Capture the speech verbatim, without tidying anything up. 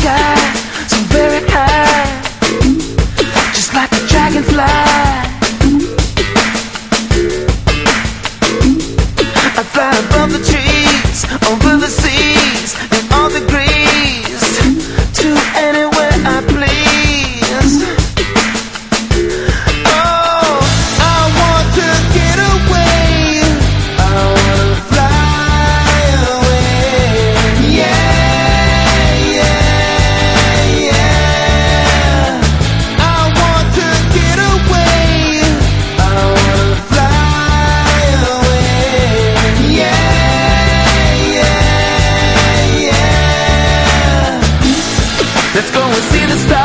sky, so very high, just like a dragonfly. I fly above the trees, over the seas, in all degrees, to anywhere I please. Oh, I want to get away, I wanna fly away. Yeah, yeah, yeah. I want to get away, I wanna fly away. Yeah, yeah, yeah. Let's go and see the stars.